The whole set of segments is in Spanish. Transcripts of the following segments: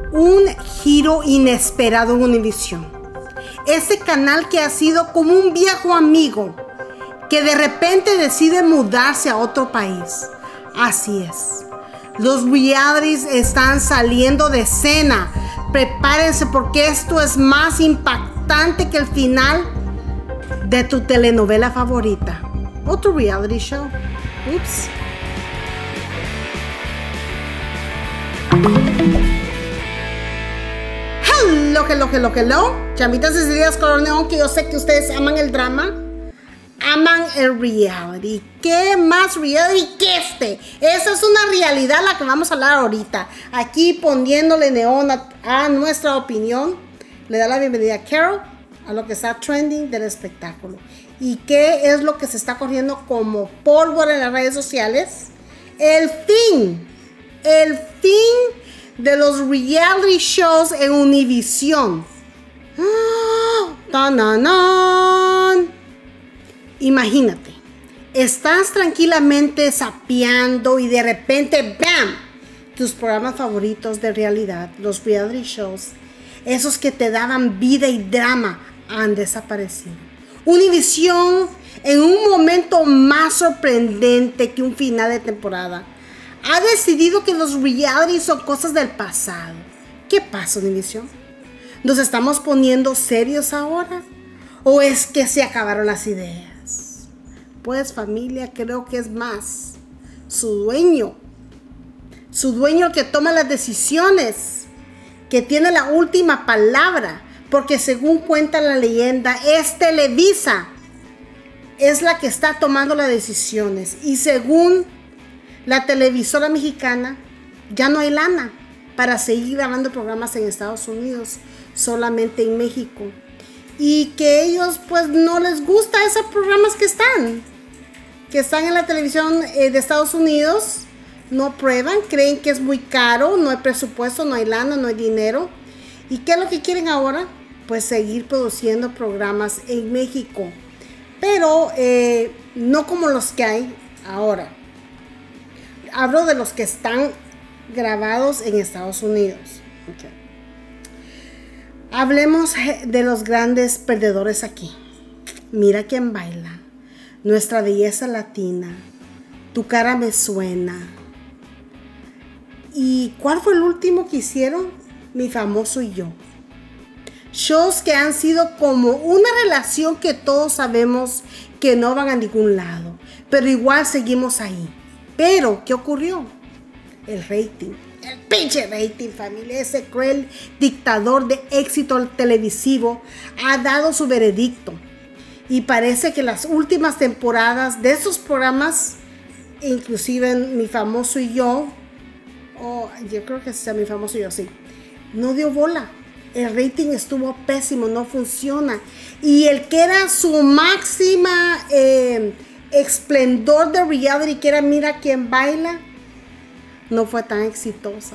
un giro inesperado en Univision. Ese canal que ha sido como un viejo amigo que de repente decide mudarse a otro país. Así es. Los realities están saliendo de escena. Prepárense porque esto es más impactante que el final de tu telenovela favorita. Otro reality show. Ups. Hello. Chamitas y Cecilia Coronel, que yo sé que ustedes aman el drama. Aman el reality. ¿Qué más reality que este? Esa es una realidad la que vamos a hablar ahorita. Aquí poniéndole neón a nuestra opinión. Le da la bienvenida a Carol a lo que está trending del espectáculo. ¿Y qué es lo que se está corriendo como pólvora en las redes sociales? El fin de los reality shows en Univision. ¡Tan! Imagínate, estás tranquilamente zapeando y de repente, ¡bam!, tus programas favoritos de realidad, los reality shows, esos que te daban vida y drama, han desaparecido. Univision, en un momento más sorprendente que un final de temporada, ha decidido que los reality son cosas del pasado. ¿Qué pasa, Univision? ¿Nos estamos poniendo serios ahora? ¿O es que se acabaron las ideas? Pues, familia, creo que es más su dueño el que toma las decisiones, que tiene la última palabra, porque según cuenta la leyenda, es Televisa, es la que está tomando las decisiones, y según la televisora mexicana, ya no hay lana para seguir grabando programas en Estados Unidos, solamente en México. Y que ellos pues no les gusta esos programas que están en la televisión de Estados Unidos. No aprueban, creen que es muy caro, no hay presupuesto, no hay lana, no hay dinero. ¿Y qué es lo que quieren ahora? Pues seguir produciendo programas en México, pero no como los que hay ahora. Hablo de los que están grabados en Estados Unidos. Okay. Hablemos de los grandes perdedores aquí. Mira quién baila. Nuestra belleza latina. Tu cara me suena. ¿Y cuál fue el último que hicieron? Mi famoso y yo. Shows que han sido como una relación que todos sabemos que no van a ningún lado. Pero igual seguimos ahí. Pero, ¿qué ocurrió? El rating. El pinche rating, familia. Ese cruel dictador de éxito televisivo ha dado su veredicto. Y parece que las últimas temporadas de esos programas, inclusive en Mi Famoso y Yo, yo creo que sea Mi Famoso y Yo, sí, no dio bola. El rating estuvo pésimo, no funciona. Y el que era su máxima esplendor de reality, que era Mira quién baila, no fue tan exitosa.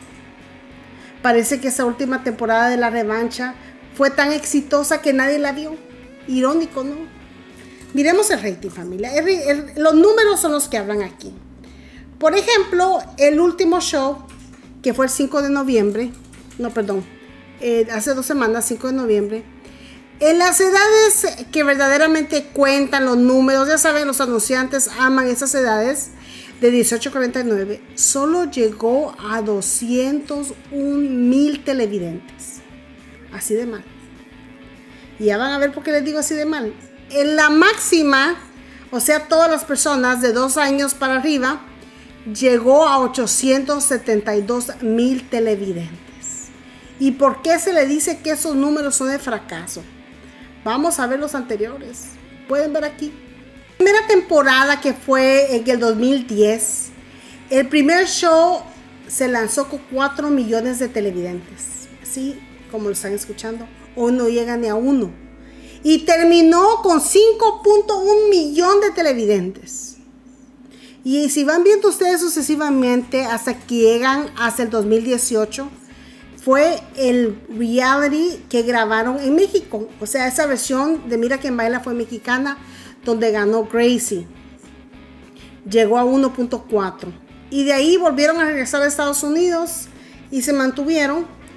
Parece que esa última temporada de La Revancha fue tan exitosa que nadie la vio. Irónico, ¿no? Miremos el rating, familia. Los números son los que hablan aquí. Por ejemplo, el último show, que fue el 5 de noviembre, no, perdón, hace 2 semanas, 5 de noviembre, en las edades que verdaderamente cuentan los números, ya saben, los anunciantes aman esas edades, de 18 a 49, solo llegó a 201,000 televidentes. Así de mal. Y ya van a ver por qué les digo así de mal. En la máxima, o sea, todas las personas de 2 años para arriba, llegó a 872,000 televidentes. ¿Y por qué se le dice que esos números son de fracaso? Vamos a ver los anteriores. Pueden ver aquí. Primera temporada, que fue en el 2010, el primer show se lanzó con 4 millones de televidentes, así como lo están escuchando, o no llega ni a 1, y terminó con 5.1 millón de televidentes. Y si van viendo ustedes sucesivamente hasta que llegan hasta el 2018, fue el reality que grabaron en México. O sea, esa versión de Mira quién baila fue mexicana, donde ganó Gracie. Llegó a 1.4. Y de ahí volvieron a regresar a Estados Unidos y se mantuvieron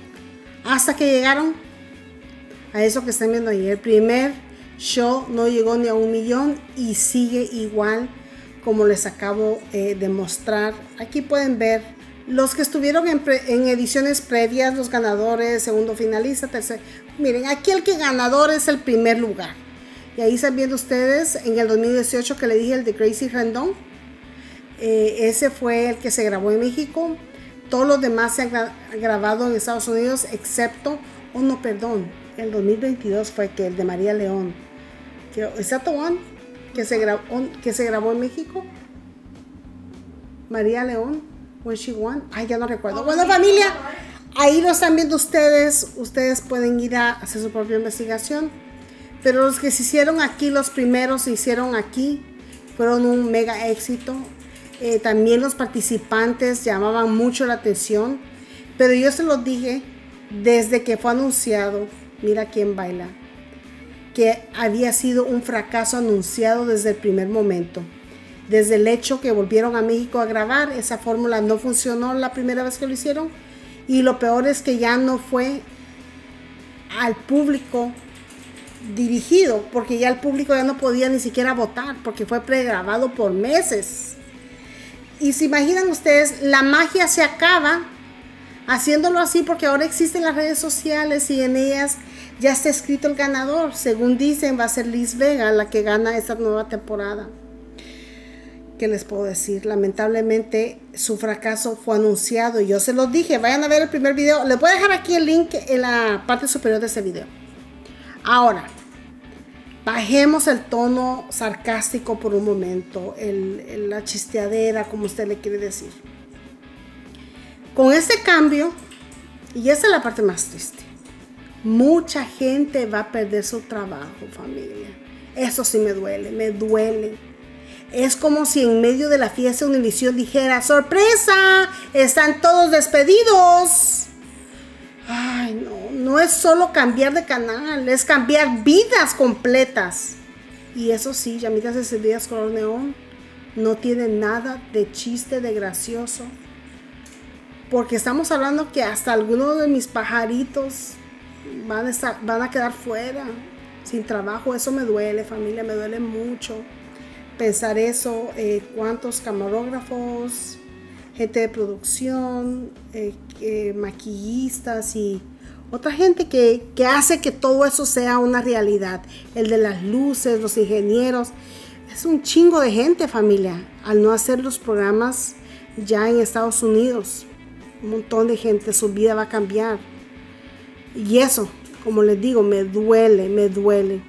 hasta que llegaron a eso que están viendo ahí. El primer show no llegó ni a 1 millón y sigue igual como les acabo de mostrar. Aquí pueden ver los que estuvieron en ediciones previas, los ganadores, segundo finalista, tercer. Miren, aquí el que ganador es el primer lugar. Y ahí están viendo ustedes en el 2018 que le dije, el de Gracie Rendon. Ese fue el que se grabó en México. Todos los demás se han grabado en Estados Unidos, excepto, el 2022 fue el de María León. ¿Es that the one? Que se grabó en México. María León, when she won. Ay, ya no recuerdo. Bueno, familia, ahí lo están viendo ustedes. Ustedes pueden ir a hacer su propia investigación. Pero los que se hicieron aquí, los primeros se hicieron aquí, fueron un mega éxito. También los participantes llamaban mucho la atención. Pero yo se los dije desde que fue anunciado. Mira quién baila. Que había sido un fracaso anunciado desde el primer momento. Desde el hecho que volvieron a México a grabar, esa fórmula no funcionó la primera vez que lo hicieron. Y lo peor es que ya no fue al público dirigido, porque ya el público ya no podía ni siquiera votar, porque fue pregrabado por meses. Y se imaginan ustedes, la magia se acaba haciéndolo así, porque ahora existen las redes sociales y en ellas ya está escrito el ganador. Según dicen, va a ser Liz Vega la que gana esta nueva temporada. ¿Qué les puedo decir? Lamentablemente su fracaso fue anunciado y yo se los dije. Vayan a ver el primer video. Les voy a dejar aquí el link en la parte superior de este video. Ahora, bajemos el tono sarcástico por un momento, la chisteadera, como usted le quiere decir. Con este cambio, y esa es la parte más triste, mucha gente va a perder su trabajo, familia. Eso sí me duele, me duele. Es como si en medio de la fiesta Univision dijera, ¡sorpresa! ¡Están todos despedidos! Ay, no es solo cambiar de canal, es cambiar vidas completas. Y eso sí, Llamitas Encendidas Color Neón no tiene nada de chiste, de gracioso. Porque estamos hablando que hasta algunos de mis pajaritos van a quedar fuera, sin trabajo. Eso me duele, familia, me duele mucho pensar eso. Cuántos camarógrafos, gente de producción, maquillistas y otra gente que hace que todo eso sea una realidad. El de las luces, los ingenieros. Es un chingo de gente, familia, al no hacer los programas ya en Estados Unidos. Un montón de gente, su vida va a cambiar. Y eso, como les digo, me duele, me duele.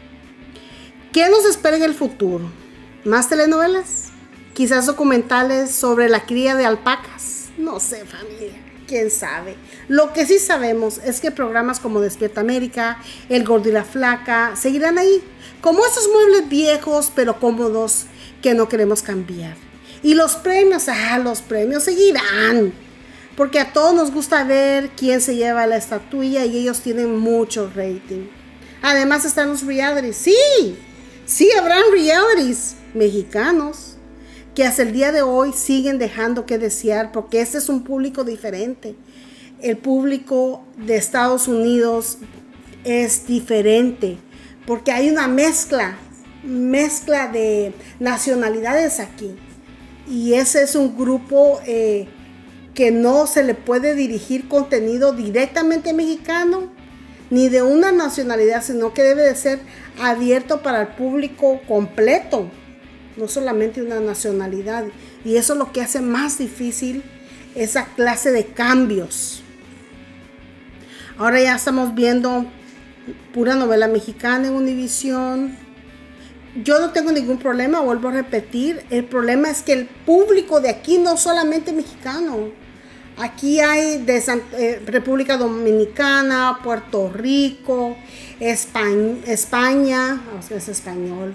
¿Qué nos espera en el futuro? ¿Más telenovelas? ¿Quizás documentales sobre la cría de alpacas? No sé, familia, quién sabe. Lo que sí sabemos es que programas como Despierta América, El Gordo y la Flaca seguirán ahí, como esos muebles viejos pero cómodos que no queremos cambiar. Y los premios seguirán, porque a todos nos gusta ver quién se lleva la estatuilla y ellos tienen mucho rating. Además están los realities. Sí, habrán realities mexicanos que hasta el día de hoy siguen dejando que desear, porque este es un público diferente. El público de Estados Unidos es diferente, porque hay una mezcla de nacionalidades aquí. Y ese es un grupo que no se le puede dirigir contenido directamente mexicano, ni de una nacionalidad, sino que debe de ser abierto para el público completo, no solamente una nacionalidad. Y eso es lo que hace más difícil esa clase de cambios. Ahora ya estamos viendo pura novela mexicana en Univision. Yo no tengo ningún problema, vuelvo a repetir. El problema es que el público de aquí no solamente mexicano. Aquí hay de República Dominicana, Puerto Rico, España, es español,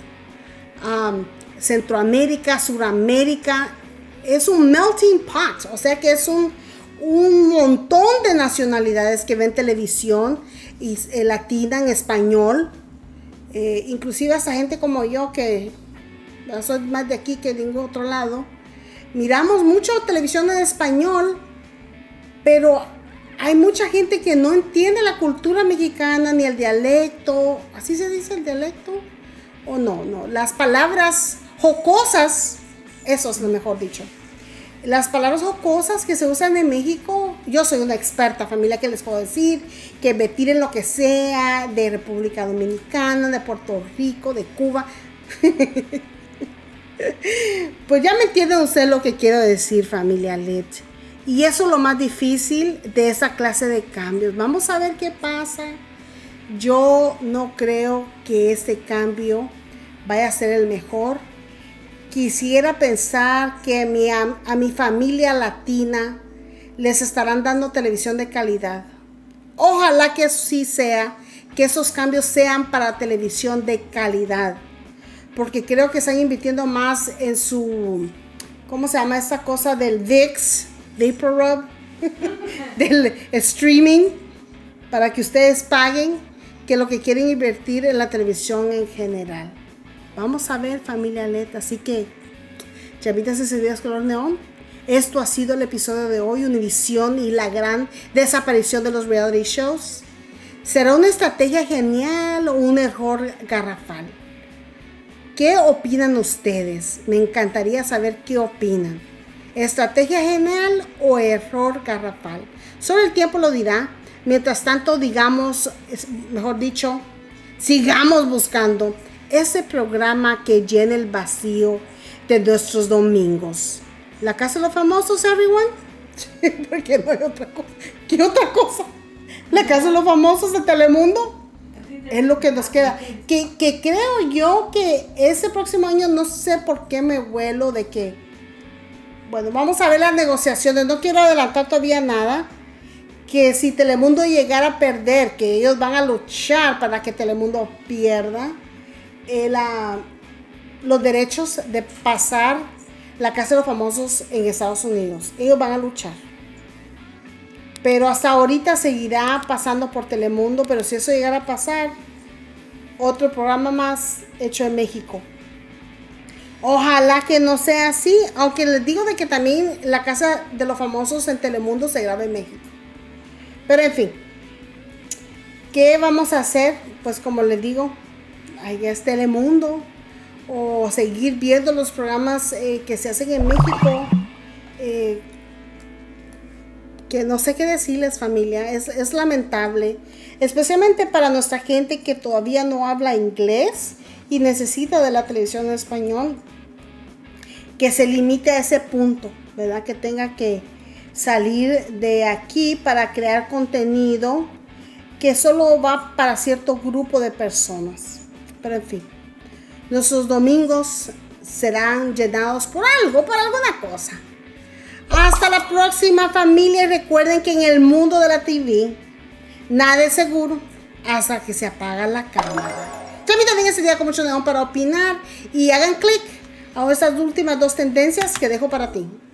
Centroamérica, Suramérica. Es un melting pot, o sea que es un montón de nacionalidades que ven televisión y latina en español. Inclusive hasta gente como yo, que soy más de aquí que de ningún otro lado, miramos mucho televisión en español, pero hay mucha gente que no entiende la cultura mexicana ni el dialecto. ¿Así se dice el dialecto? O no, las palabras jocosas, eso es lo mejor dicho. Las palabras jocosas que se usan en México, yo soy una experta, familia, que les puedo decir, que me tiren lo que sea, de República Dominicana, de Puerto Rico, de Cuba. Pues ya me entienden ustedes lo que quiero decir, familia LED. Y eso es lo más difícil de esa clase de cambios. Vamos a ver qué pasa. Yo no creo que este cambio vaya a ser el mejor. Quisiera pensar que a mi familia latina les estarán dando televisión de calidad. Ojalá que sí sea, que esos cambios sean para televisión de calidad. Porque creo que están invirtiendo más en su, ¿cómo se llama esta cosa del VIX, Vapor Rub, del streaming, para que ustedes paguen, que lo que quieren invertir en la televisión en general. Vamos a ver, familia LED. Así que, chavitas encendidas color neón, esto ha sido el episodio de hoy, Univisión y la gran desaparición de los reality shows. ¿Será una estrategia genial o un error garrafal? ¿Qué opinan ustedes? Me encantaría saber qué opinan. ¿Estrategia genial o error garrafal? Solo el tiempo lo dirá. Mientras tanto, digamos, mejor dicho, sigamos buscando ese programa que llene el vacío de nuestros domingos. ¿La Casa de los Famosos, everyone? Porque no hay otra cosa. ¿Qué otra cosa? ¿La Casa de los Famosos de Telemundo? Es lo que nos queda. Que creo yo que ese próximo año, no sé por qué me vuelo de que, bueno, vamos a ver las negociaciones. No quiero adelantar todavía nada. Que si Telemundo llegara a perder, que ellos van a luchar para que Telemundo pierda los derechos de pasar La Casa de los Famosos en Estados Unidos. Ellos van a luchar. Pero hasta ahorita seguirá pasando por Telemundo. Pero si eso llegara a pasar, otro programa más hecho en México. Ojalá que no sea así. Aunque les digo de que también La Casa de los Famosos en Telemundo se graba en México. Pero en fin, ¿qué vamos a hacer? Pues como les digo, ahí es Telemundo. O seguir viendo los programas que se hacen en México. Que no sé qué decirles, familia. Es lamentable. Especialmente para nuestra gente que todavía no habla inglés y necesita de la televisión en español. Que se limite a ese punto, ¿verdad? Que tenga que salir de aquí para crear contenido que solo va para cierto grupo de personas. Pero en fin, nuestros domingos serán llenados por algo, por alguna cosa. Hasta la próxima, familia. Recuerden que en el mundo de la TV nada es seguro hasta que se apaga la cámara. Yo a mí también ese día con mucho neón para opinar y hagan clic a estas últimas dos tendencias que dejo para ti.